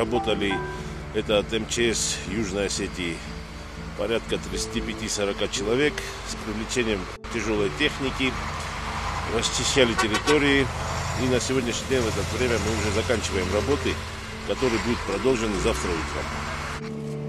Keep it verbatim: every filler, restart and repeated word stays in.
работали, это от эм че эс Южной Осетии, порядка тридцать пять - сорок человек с привлечением тяжелой техники, расчищали территории. И на сегодняшний день в это время мы уже заканчиваем работы, которые будут продолжены завтра утром.